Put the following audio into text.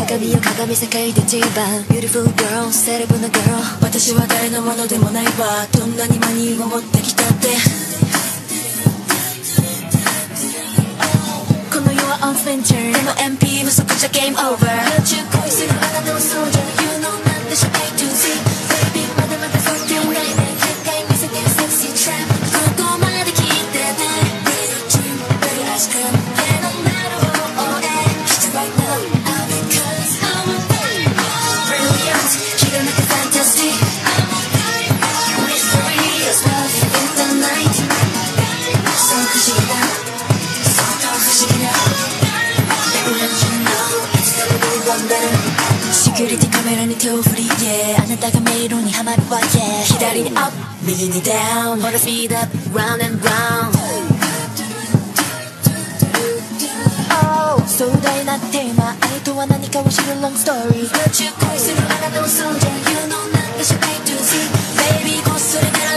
鏡よ鏡世界で一番 Beautiful girl セレブな girl 私は誰のものでもないわどんなにマニーを持ってきたってこの世は on venture でも MP 不足じゃ game over 中恋するあなたはそうじゃ You know なんでしょ A to Z Baby まだまだそっておらいね絶対見せて Sexy trap ここまで聞いてね Real dream Baby let's come And no matter what Just right now Because I'm a brilliant 気がなく fantasy I'm a mysterious love in the night そう不思議な相当不思議な Baby let you know It's gonna be one better セキュリティカメラに手を振り Yeah あなたが迷路にはまるわ Yeah 左に up 右に down ほら speed up round and round Oh 壮大なテーマ愛とは何かを知る long story 宇宙恋するあなたをそうじゃ You know なんでしょ A to Z Baby こっそり狙